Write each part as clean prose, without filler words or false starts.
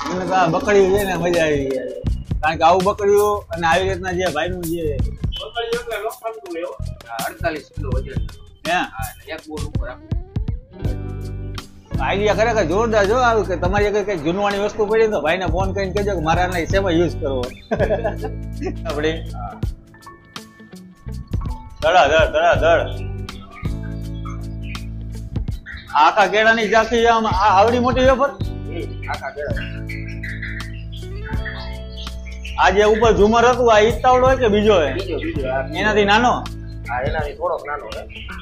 મને તો આ બકડીયું છે ને મજા આવી ગઈ કારણ કે આવું બકડીયું અને આવી રીતના જે ભાઈનું જે બકડીયું એટલે લોખંડનું લેવો 48 કિલો વજન હે એક બોલ ઉપર રાખવું આઈડિયા ખરેખર જોરદાર જો આવ્યું કે તમારી કઈ જૂનવાણી વસ્તુ પડી તો ભાઈને ફોન કરીને કહેજો કે મારે આના શેમાં યુઝ કરવો આપણે ધડ આખા કેળાની ઝાંખી આમ આવડી મોટી વેફર આખા કેળા આ જે ઉપર ઝુમર હતું આ ઈતાવડો હોય કે બીજો હોય બીજો એનાથી નાનો હા એનાથી થોડોક નાનો છે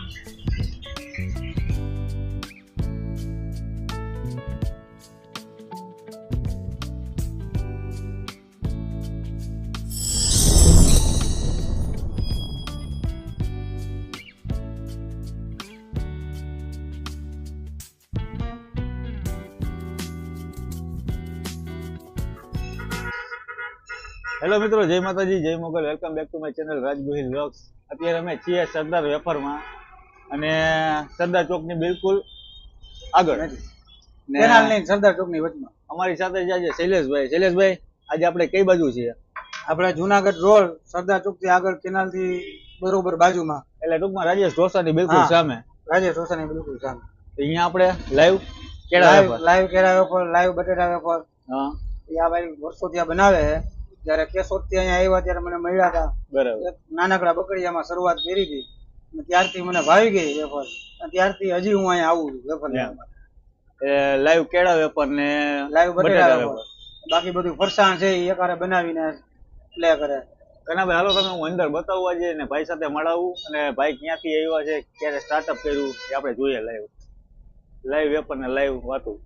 હેલો મિત્રો, જય માતાજી, જય Mogal. Welcome back to my channel Raj Gohil vlogs. અત્યારે અમે છીએ સરદાર વેફરમાં અને સરદાર ચોકની બિલકુલ આગળ કેનાલની સરદાર ચોકની વચમાં અમારી સાથે છે શૈલેષભાઈ. આજે આપણે કઈ બાજુ છીએ? આપણે જુનાગઢ રોડ સરદાર ચોકથી આગળ કેનાલથી બરોબર બાજુમાં, એટલે ટૂંકમાં રાજેશ ઢોસાની બિલકુલ સામે. રાજેશ ઢોસાની બિલકુલ સામે. અહીંયા આપણે લાઈવ કેળા વેફર, લાઈવ કેળા વેફર, લાઈવ બટેટા વેફર હા એ આ ભાઈ વર્ષો ત્યાં બનાવે છે. જયારે કેશોદથી અહીંયા આવ્યા ત્યારે મને મળ્યા હતા. બરાબર. એક નાનકડા બકડીયામાં શરૂઆત કરી હતી અને ત્યારથી મને ભાવી ગઈ વેફર. ત્યારથી હજી હું અહીંયા આવું છું વેફર લેવા માટે. લાઈવ કેળા વેફર ને લાઈવ બટેટા વેફર, બાકી બધું ફરસાણ છે એ એકારે બનાવીને પ્લે કરે. કનાભાઈ હાલો તમે હું અંદર બતાવવા જઈએ ને ભાઈ સાથે મળાવું અને ભાઈ ક્યાંથી આવ્યા છે, ક્યારે સ્ટાર્ટઅપ કર્યું એ આપણે જોઈએ. લાઈવ વેફર ને લાઈવ વાતું.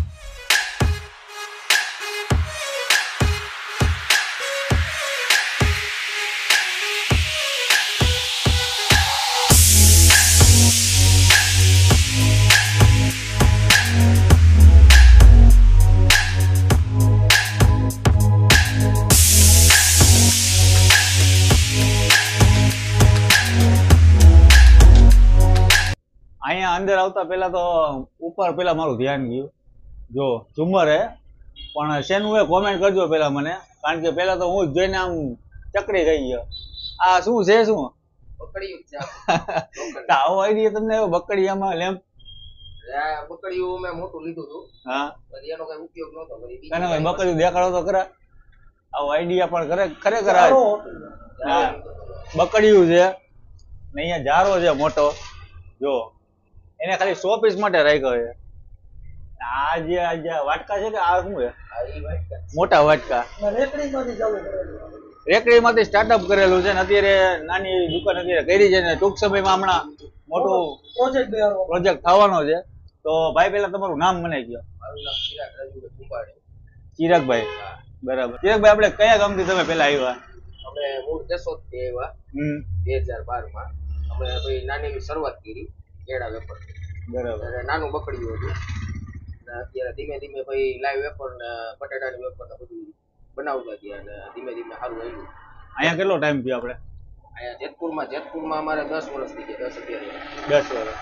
અહીંયા અંદર આવતા પેલા તો ઉપર પેલા મારું ધ્યાન ગયું, જો ઝુમર હે પણ શેનું એ કોમેન્ટ કરજો પેલા મને, કારણ કે પેલા તો હું જ જોઈને આમ ચકરી ગઈ ગયો. આ શું છે? શું બકડીયું છે આવો આઈડિયા તમને બકડીયામાં લેમ્પ? બકડીયું મેં મોટું લીધું હતું, હા પછી એનો કઈ ઉપયોગ નહોતો. કનાભાઈ બકડીયું દેખાડો તો ખરા. આવો આઈડિયા પણ ખરેખર હા બકડીયું છે ને અહીંયા જારો છે મોટો, જો એને ખાલી 100 પીસ માટે રાખ્યો છે. આ જે વાટકા છે કે આ શું છે? મોટા વાટકા રેકડીમાંથી સ્ટાર્ટઅપ કરેલું છે ને અત્યારે નાની દુકાન અત્યારે કરી છે ને ટૂંક સમયમાં હમણાં મોટું પ્રોજેક્ટ થવાનો છે. તો ભાઈ પેલા તમારું નામ મને કહો. મારું નામ ચિરાગ રાજુભાઈ કુંભાણી. ચિરાગભાઈ, બરાબર. ચિરાગભાઈ આપણે કયા ગામથી તમે પેલા આવ્યા? અમે મૂળ કેશોદથી આવ્યા 2012 માં. અમે ભાઈ નાની શરૂઆત કરી કેળા વેફર, બરાબર. નાનું બકડીયું હતું. અત્યારે ધીમે ધીમે ભાઈ લાઈવ વેફર ને બટાટાની વેફર ને બધું બનાવતા ગયા અને ધીમે ધીમે સારું આવ્યું. અહીંયા કેટલો ટાઈમ થયો આપણે? અહીંયા જેતપુરમાં અમારે 10 વર્ષ થઈ ગયા, 10-11 10 વર્ષ. વર્ષ.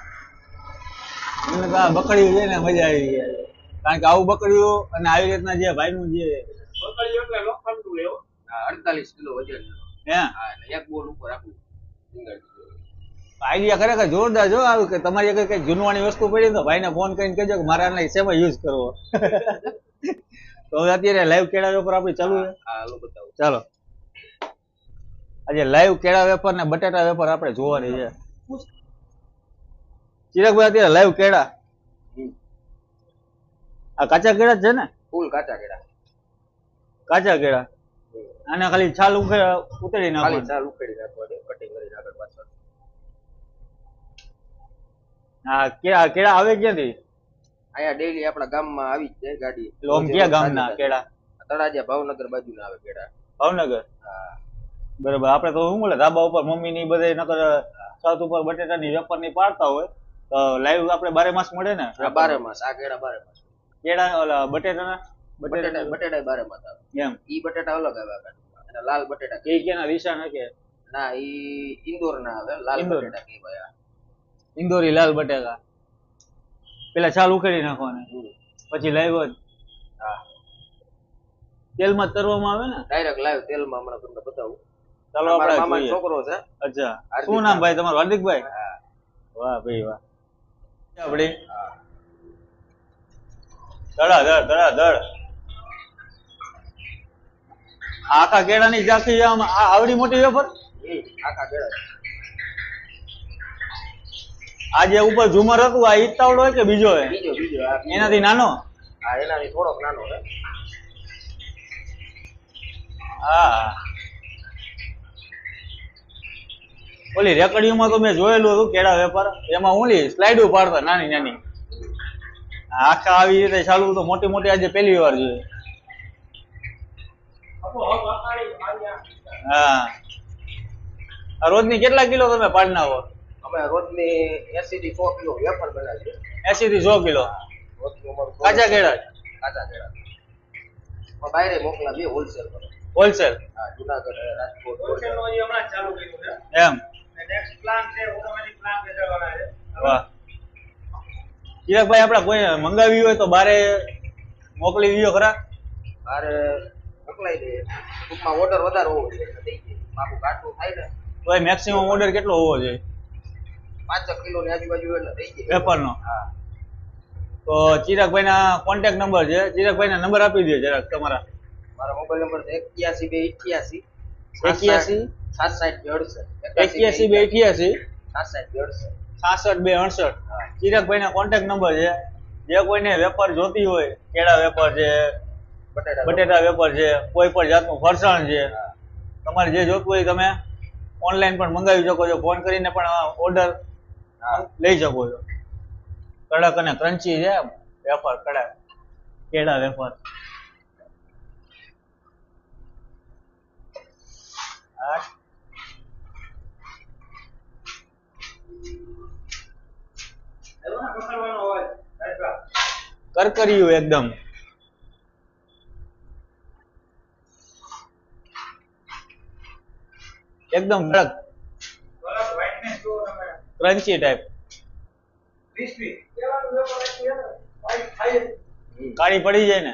મને તો આ બકડીયું છે ને મજા આવી ગઈ, કારણ કે આવું બકડીયું અને આવી રીતના જે ભાઈનું જે બકડીયું એટલે લોખંડનું લેવો 48 કિલો વજન હે એક બોલ ઉપર રાખવું. આઈડિયા ખરેખર જોરદાર જો આવ્યું કે તમારી કઈ જૂનવાણી વસ્તુ પડી તો ભાઈને ફોન કરીને કહેજો કે મારે આના શેમાં યુઝ કરવો. તો હવે અત્યારે લાઈવ કેળા વેફર આપણી ચાલુ છે. ચાલો આજે લાઈવ કેળા વેફર ને બટાટા વેફર આપણે જોવાની છે. ચિરાગભાઈ અત્યારે લાઈવ કેળા, આ કાચા કેળા છે ને? ફૂલ કાચા કેળા. કાચા કેળા આને ખાલી છાલ ઉતરી નાખવાની. છાલ ઉખેડી નાખવાની, કટિંગ કરીને આગળ પાછળ. હા કેળા આવે ક્યાંથી? અહીંયા ડેઈલી આપણા ગામમાં આવી જ જાય ગાડી. લોમ ક્યાં ગામના કેળા? તળાજા ભાવનગર બાજુના આવે કેળા. ભાવનગર, હા બરાબર. આપણે તો શું મળે ધાબા ઉપર મમ્મી ની બધે નકર સાત ઉપર બટેટાની વેફર ની પાડતા હોય તો લાઈવ આપણે 12 માસ મળે ને? 12 માસ. આ કેળા 12 માસ. કેળા ઓલા બટેટાના બટેટા 12 માસ આવે એમ. ઈ બટેટા અલગ આવે અને લાલ બટેટા એ કેના દિશા ના કે ના, ઈ ઇન્દોર ના આવે. લાલ બટેટા કે ભાઈ ઇન્દોરી લાલ બટેકા પેલા છાલ ઉખેડી નાખવાની પછી લાઈવ જ. હા તેલમાં જ તરવામાં આવે ને? ડાયરેક્ટ લાઈવ તેલમાં હમણાં તમને બતાવું. ચાલો મારા આપણે મામાનો જોઈએ. છોકરો છે. અચ્છા, હાર્દિક શું નામ ભાઈ તમારું? હાર્દિકભાઈ? હા. વાહ ભાઈ વાહ. આપડી ધડાધડ. આખા કેળાની જાખી આમ આવડી મોટી વેફર? આખા કેળા. આ જે ઉપર ઝુમર હતું આ ઈ જ તાવડો હોય કે બીજો હોય? બીજો આ બીજો. એનાથી નાનો? હા, એનાથી થોડોક નાનો છે. હા. ઓલી રેકડીઓમાં તો મેં જોયેલું હતું કેળા વેપાર, એમાં ઓલી સ્લાઇડો પાડતા નાની નાની. આખા આવી રીતે ચાલુ તો મોટી મોટી આજે પહેલી વાર જોઈએ. હા. આ રોજની કેટલા કિલો તમે પાડી નાખો? અમે રોજની 80 થી 100 કિલો વેફર બનાવીએ. 80 થી 100 કિલો રોજનું અમારું કાચા કેળા? કાચા કેળા. બહાર મોકલાવીએ હોલસેલ પર. હોલસેલ? હા, જુનાગઢ, રાજકોટ. હોલસેલ નો હમણાં ચાલુ કર્યું છે. એમ? નેક્સ્ટ પ્લાન છે ઓટોમેટિક પ્લાન બેસાડવાના છે. વાહ. ચિરાગભાઈ આપણે કોઈ મંગાવી હોય તો બારે મોકલી દીધો ખરા? બારે મોકલાઈ દઈએ. ટૂંકમાં ઓર્ડર વધારે હોવો જોઈએ એટલે દઈ દઈએ. માપું કાઠું થાય ને તો મેક્સિમમ ઓર્ડર કેટલો હોવો જોઈએ? 5 કિલોની આજુબાજુ એટલે દઈ દઈએ. વેપારનો? હા. તો ચિરાગભાઈના કોન્ટેક્ટ નંબર છે, ચિરાગભાઈના નંબર આપી દો જરાક તમારા. મારા મોબાઈલ નંબર છે 81 81 288 81 67 288 ચિરાગભાઈના કોન્ટેક્ટ નંબર છે. જે કોઈને વેપાર જોતી હોય, કેળા વેપાર છે, બટેટા વેપાર છે, કોઈ પણ જાતનું ફરસાણ છે, તમારે જે જોતું હોય તમે ઓનલાઈન પણ મંગાવી શકો છો, ફોન કરીને પણ ઓર્ડર લઈ શકો છો. કડક અને ક્રન્ચી છે વેપાર, કડક કેળા વેપાર. કરકરિયું એકદમ. એકદમ કડક ક્રન્ચી ટાઈપ. કાળી પડી જાય ને?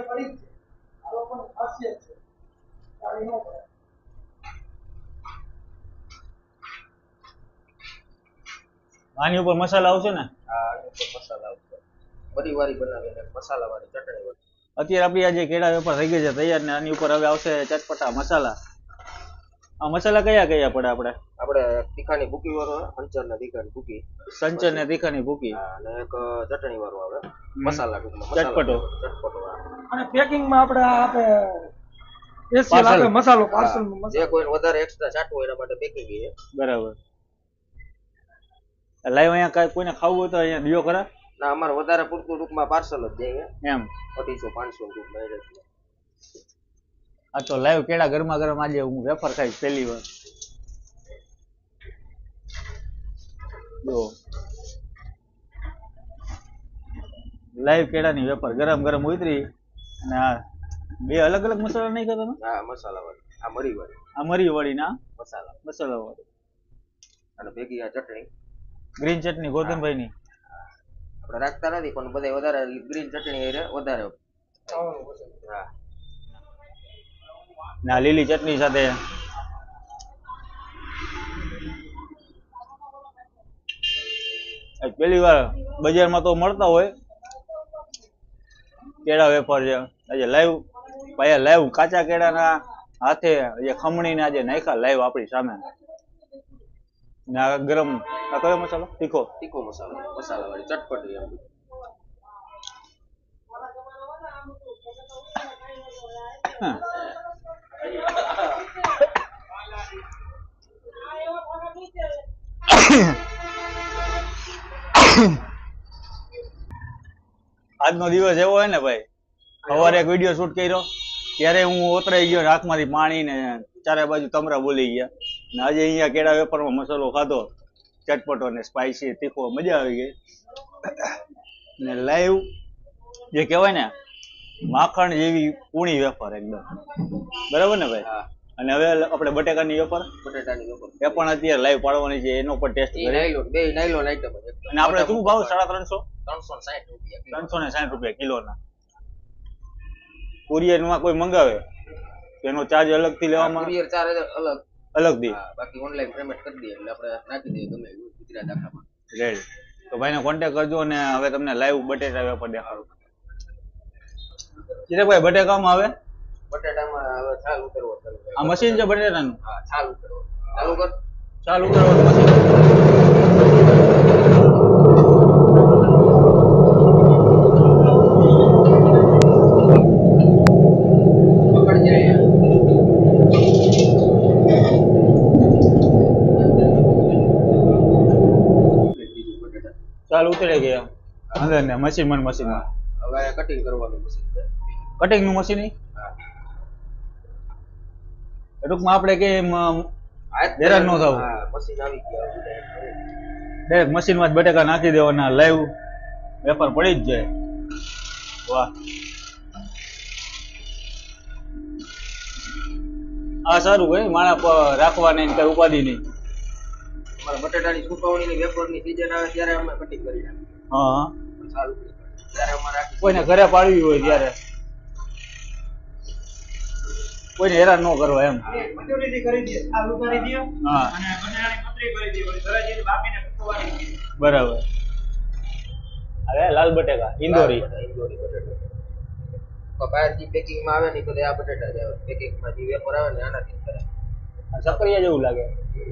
આની ઉપર મસાલા આવશે ને? હા, આની ઉપર મસાલા આવશે. બધી વારી બનાવીને મસાલાવાળી ચટણી વાળી. અત્યારે આપણી આજે કેળા વેપાર થઈ ગઈ છે તૈયાર, ને આની ઉપર હવે આવશે ચટપટા મસાલા. આ મસાલા કયા કયા પડે આપણે? આપણે તીખાની ભૂકી વાળો સંચર ને તીખાની ભૂકી. સંચર ને તીખાની ભૂકી. અને એક ચટણી વાળો આવે મસાલા ટૂંકમાં. ચટપટો. અને પેકિંગ માં આપણે આપે સ્પેશિયલ આપે મસાલો પાર્સલ જે કોઈ વધારે એક્સ્ટ્રા ચાટવું હોય એના માટે પેકિંગ છે. બરાબર. લાઈવ અહીંયા કોઈને ખાવું હોય તો અહીંયા દિયો ખરા? ના, અમારે વધારે પૂરતું ટૂંકમાં પાર્સલ જ દઈએ એમ 250-500 ટૂંકમાં એટલે. આ તો લાઈવ કેળા ગરમા ગરમ આજે હું વેફર ખાઈશ પહેલી વાર. જો લાઈવ કેળાની વેફર ગરમ ગરમ ઉતરી, અને આ બે અલગ અલગ મસાલા નહીં કરતા? હા, મસાલા વાળી. આ મરી વાળી. આ મરી વાળી ના મસાલા વાળી. અને ભેગી આ ચટણી ગ્રીન ચટણી ગોધનભાઈ ની આપણે રાખતા નથી, પણ બધા વધારે ગ્રીન ચટણી વધારે. હા, ના લીલી ચટણી સાથે પેલી વાર બજારમાં તો મળતા હોય કેળા વેફર છે, આજે લાઈવ ભાઈ લાઈવ કાચા કેળાના હાથે જે ખમણીને આજે નાખ્યા લાઈવ આપણી સામે. ને આ ગરમ આ કયો મસાલો? તીખો મસાલો, મસાલા વાળી ચટપટી એમ. આજનો દિવસ એવો હોય ને ભાઈ, સવારે એક વિડીયો શૂટ કર્યો ત્યારે હું ઓતરાઈ ગયો, આંખમાંથી પાણી ને ચારે બાજુ તમરા બોલી ગયા. ને આજે અહીંયા કેળા વેપારમાં મસાલો ખાધો, ચટપટો ને સ્પાઈસી તીખો, મજા આવી ગઈ. ને લાઈવ જે કહેવાય ને માખણ જેવી પૂણી વેફર એકદમ બરાબર ને ભાઈ? અને હવે આપણે બટેકાની વેફર એ પણ અત્યારે લાઈવ પાડવાની છે, એનો પણ ટેસ્ટ કરીએ. બે નાયલોન આઈટમ. અને આપણે શું ભાવ? 350 360 રૂપિયા. 360 રૂપિયા કિલોના. કુરિયરમાં કોઈ મંગાવે એનો ચાર્જ અલગથી લેવામાં કુરિયર ચાર્જ અલગ અલગથી બાકી ઓનલાઈન પેમેન્ટ કરી દઈએ એટલે આપણે નાખી દઈએ ગમે એવું ગુજરાત આખામાં રેડી તો ભાઈને કોન્ટેક્ટ કરજો અને હવે તમને લાઈવ બટેટા વેફર દેખાડું ચિરાગભાઈ બટેકામાં આવે બટાટામાં હવે છાલ ઉતરવો આ મશીન છે બટેટાનું હા છાલ ઉતરવો ચાલુ કર ચાલુ કરવાનું મશીન પકડ જાય ચાલ ઉતરી ગયા અંદર ને મશીનમાં હવે કટિંગ કરવાનું મશીન છે કટિંગ નું મશીન ટૂંકમાં આપણે કે હેરાન ન થવું મશીન આવી ગયા ડાયરેક્ટ મશીનમાં જ બટેકા નાખી દેવાના લાઈવ વેપાર પડી જ જાય વાહ આ સારું ભાઈ માણા રાખવા નહીં કઈ ઉપાધિ નહીં અમારા બટાટાની સુકવણીની વેપરની સીઝન આવે ત્યારે અમે કટિંગ કરી નાખીએ હા સારું ત્યારે અમારે કોઈને ઘરે પાડવી હોય ત્યારે કોઈને હેરાન ન કરવા એમ હા બરાબર અરે લાલ બટેકા ઇન્દોરી બહારથી પેકિંગમાં આવે ને બધા આ બટાટા જ આવે પેકિંગમાં જે વેપર આવે ને આનાથી કરે સક્રિયા જેવું લાગે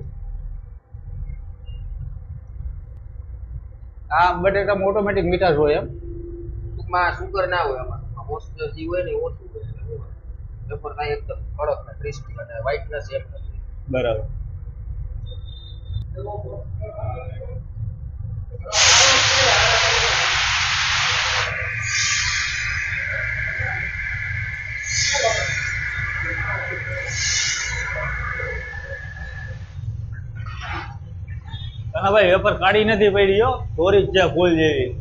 આ બટેટામાં ઓટોમેટિક મીઠાશ હોય એમ ટૂંકમાં સુગર ના હોય આમાં મોસ્ટ જે હોય ને ઓછું હોય વેપર થાય એકદમ કડક ને ક્રિસ્પી અને વ્હાઇટનેસ એમ નથી બરાબર ભાઈ વેપર કાઢી નથી પડી હો દોરી જ છે ફૂલ જેવી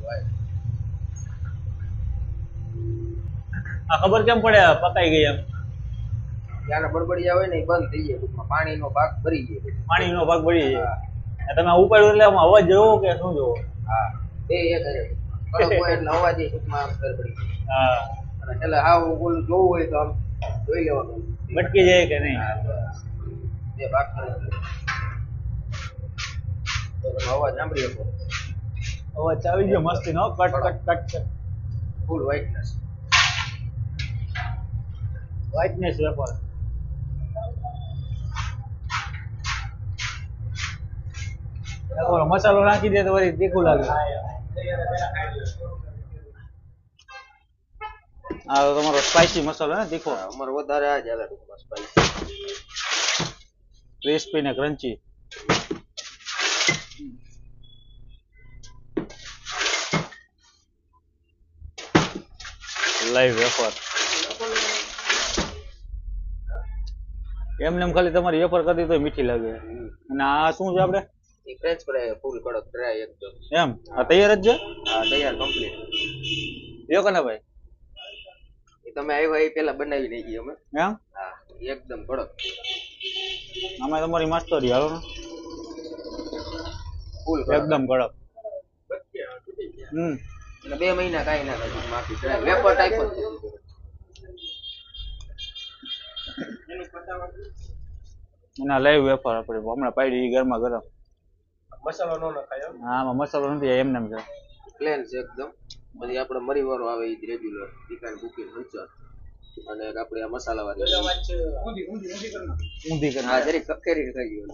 આ ખબર કેમ પડે પકાઈ ગઈ એમ ત્યાંના બળબડિયા હોય ને એ બંધ થઈ જાય ટૂંકમાં પાણીનો ભાગ ભરી જાય પાણીનો ભાગ પડી જાય તમે ઉપાડ્યો એટલે આમાં અવાજ જોવો કે શું જોવો હા બે એક કડક હોય એટલે અવાજ ટૂંકમાં આમ ફેર પડી હા અને એટલે હા ઓલું જોવું હોય તો આમ જોઈ લેવાનું બટકી જાય કે નહીં બે ભાગ કરી અવાજ સાંભળી શકો અવાજ આવી ગયો મસ્તી નો cut cut cut full whiteness wafer મસાલો નાખી દે તો વળી તીખું લાગે આ તમારો સ્પાઈસી મસાલો ને તીખો અમારે વધારે આ જ આવે ટૂંકમાં સ્પાઈસ ક્રિસ્પી ને ક્રન્ચી લાઈવ વેફર એમને ખાલી તમારી વેફર કરી તો મીઠી લાગે અને આ શું છે આપણે એ ફ્રેન્ચ ફ્રાય ફૂલ કડક ડ્રાય એકદમ એમ આ તૈયાર જ છે હા તૈયાર કમ્પ્લીટ યો કે ના ભાઈ એ તમે આવ્યા એ પેલા બનાવી નાખી અમે એમ હા એકદમ કડક આમાં તમારી માસ્ટરી હાલો ને ફૂલ એકદમ કડક એટલે 2 મહિના કાંઈ ના થાય માફી ડ્રાય વેપર ટાઈપ જ એના લાઈવ વેફર આપણે હમણાં પાડી ગરમા ગરમ મસાલો નો નખાય હા આમાં મસાલો નથી એમને છે પ્લેન છે એકદમ પછી આપણે મરી વાળો આવે એ રેગ્યુલર ટીકાન બુકિંગ હંચર અને આપણે આ મસાલા વાળી ઊંધી કરી હા જરી કકેરી થઈ ગયું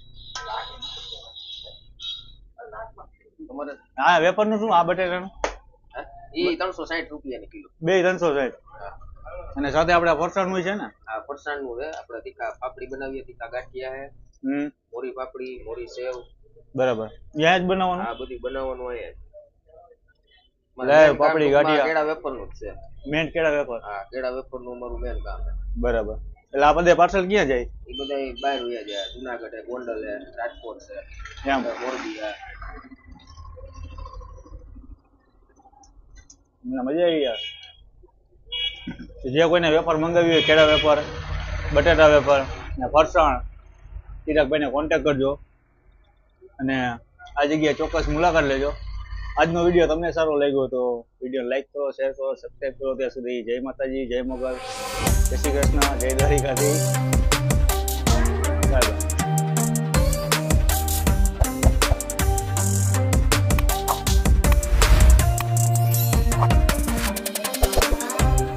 તમારે હા વેફર નું શું આ બટેટાનું એ 360 રૂપિયાની કિલો બે 360 અને સાથે આપણે ફરસાણ નું છે ને આ ફરસાણ નું છે આપણે તીખા પાપડી બનાવીએ તીખા ગાંઠિયા હે મોરી પાપડી મોરી સેવ બરાબર ત્યાં જ બનાવવાનું આ બધું બનાવવાનું હોય લાઈવ પાપડી ગાંઠિયા કેળા વેફર નું છે મેન કેળા વેફર હા કેળા વેફર નું અમારું મેન કામ છે બરાબર એટલે આ બધે પાર્સલ ક્યાં જાય એ બધા બહાર વયા જાય જુનાગઢ છે ગોંડલ છે રાજકોટ છે એમ મોરબી છે મને મજા આવી યાર જે કોઈને વેપાર મંગાવી હોય કેળા વેપાર બટેટા વેપાર ને ફરસાણ ચિરાગભાઈને કોન્ટેક્ટ કરજો અને આ જગ્યાએ ચોક્કસ મુલાકાત લેજો આજનો વિડીયો તમને સારો લાગ્યો તો વિડીયો લાઈક કરો, શેર કરો, સબસ્ક્રાઈબ કરો. ત્યાં સુધી જય માતાજી, જય મોગલ, જય શ્રી કૃષ્ણ, જય દ્વારિકાધીશ. Bye bye.